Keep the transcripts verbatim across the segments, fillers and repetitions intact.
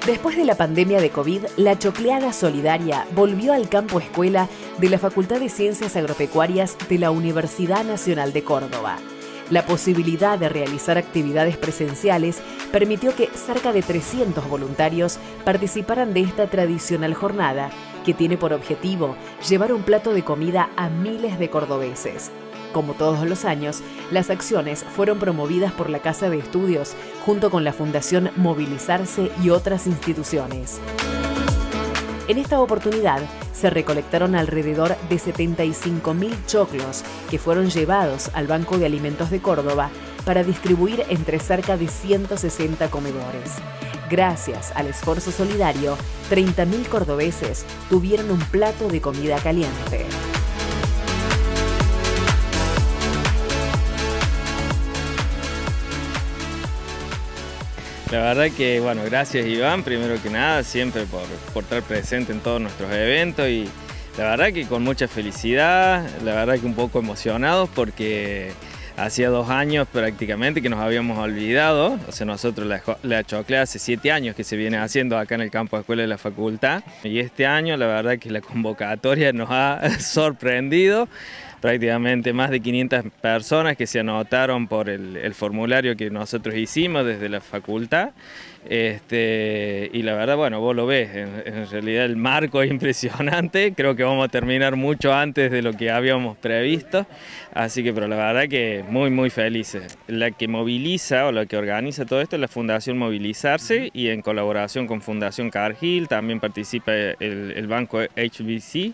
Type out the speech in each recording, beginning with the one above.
Después de la pandemia de COVID, la Chocleada Solidaria volvió al campo escuela de la Facultad de Ciencias Agropecuarias de la Universidad Nacional de Córdoba. La posibilidad de realizar actividades presenciales permitió que cerca de trescientos voluntarios participaran de esta tradicional jornada, que tiene por objetivo llevar un plato de comida a miles de cordobeses. Como todos los años, las acciones fueron promovidas por la Casa de Estudios junto con la Fundación Movilizarse y otras instituciones. En esta oportunidad se recolectaron alrededor de setenta y cinco mil choclos que fueron llevados al Banco de Alimentos de Córdoba para distribuir entre cerca de ciento sesenta comedores. Gracias al esfuerzo solidario, treinta mil cordobeses tuvieron un plato de comida caliente. La verdad que, bueno, gracias Iván, primero que nada, siempre por, por estar presente en todos nuestros eventos y la verdad que con mucha felicidad, la verdad que un poco emocionados porque hacía dos años prácticamente que nos habíamos olvidado, o sea, nosotros la, la Chocleada hace siete años que se viene haciendo acá en el campo de escuela de la facultad y este año la verdad que la convocatoria nos ha sorprendido. Prácticamente más de quinientas personas que se anotaron por el, el formulario que nosotros hicimos desde la facultad. Este, y la verdad, bueno, vos lo ves, en, en realidad el marco es impresionante, creo que vamos a terminar mucho antes de lo que habíamos previsto, así que pero la verdad que muy muy felices. La que moviliza o la que organiza todo esto es la Fundación Movilizarse y en colaboración con Fundación Cargill también participa el, el Banco H B C.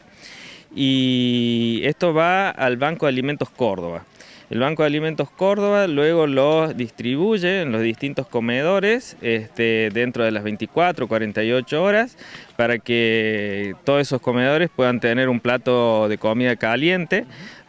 Y esto va al Banco de Alimentos Córdoba. El Banco de Alimentos Córdoba luego lo distribuye en los distintos comedores este, dentro de las veinticuatro, cuarenta y ocho horas para que todos esos comedores puedan tener un plato de comida caliente.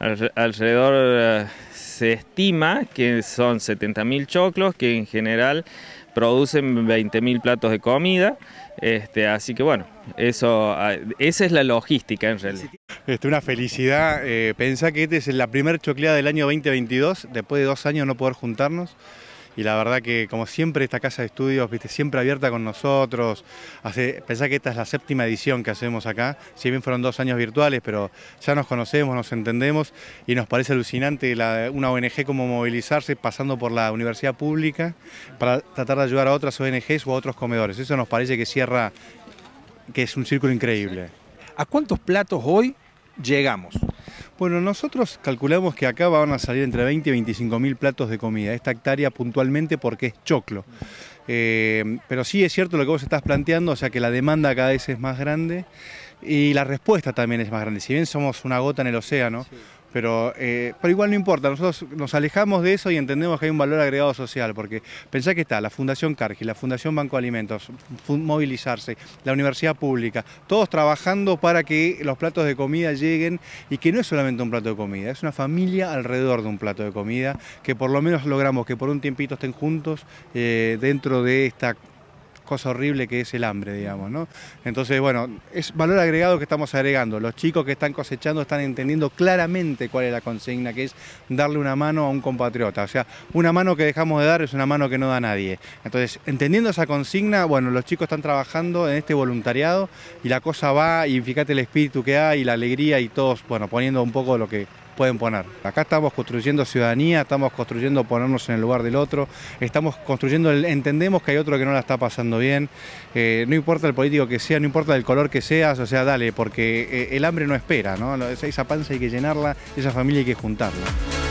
Alrededor se estima que son setenta mil choclos que en general producen veinte mil platos de comida. Este, así que bueno, eso, esa es la logística en realidad. Este, una felicidad, eh, pensá que esta es la primera chocleada del año veinte veintidós, después de dos años no poder juntarnos. Y la verdad que, como siempre, esta casa de estudios, viste, siempre abierta con nosotros. Hace, pensá que esta es la séptima edición que hacemos acá. Si bien fueron dos años virtuales, pero ya nos conocemos, nos entendemos y nos parece alucinante la, una O N G como Movilizarse pasando por la universidad pública para tratar de ayudar a otras O N Ges o a otros comedores. Eso nos parece que cierra, que es un círculo increíble. ¿A cuántos platos hoy llegamos? Bueno, nosotros calculamos que acá van a salir entre veinte y veinticinco mil platos de comida, esta hectárea puntualmente porque es choclo. Eh, pero sí es cierto lo que vos estás planteando, o sea que la demanda cada vez es más grande y la respuesta también es más grande. Si bien somos una gota en el océano, sí. Pero, eh, pero igual no importa, nosotros nos alejamos de eso y entendemos que hay un valor agregado social, porque pensá que está la Fundación Cargill, la Fundación Banco de Alimentos, Movilizarse, la Universidad Pública, todos trabajando para que los platos de comida lleguen y que no es solamente un plato de comida, es una familia alrededor de un plato de comida, que por lo menos logramos que por un tiempito estén juntos eh, dentro de esta cosa horrible que es el hambre, digamos, ¿no? Entonces, bueno, es valor agregado que estamos agregando. Los chicos que están cosechando están entendiendo claramente cuál es la consigna, que es darle una mano a un compatriota. O sea, una mano que dejamos de dar es una mano que no da nadie. Entonces, entendiendo esa consigna, bueno, los chicos están trabajando en este voluntariado y la cosa va, y fíjate el espíritu que hay y la alegría y todos, bueno, poniendo un poco lo que pueden poner. Acá estamos construyendo ciudadanía, estamos construyendo ponernos en el lugar del otro, estamos construyendo, el, entendemos que hay otro que no la está pasando bien, eh, no importa el político que sea, no importa el color que seas, o sea, dale, porque eh, el hambre no espera, ¿no? Esa panza hay que llenarla, esa familia hay que juntarla.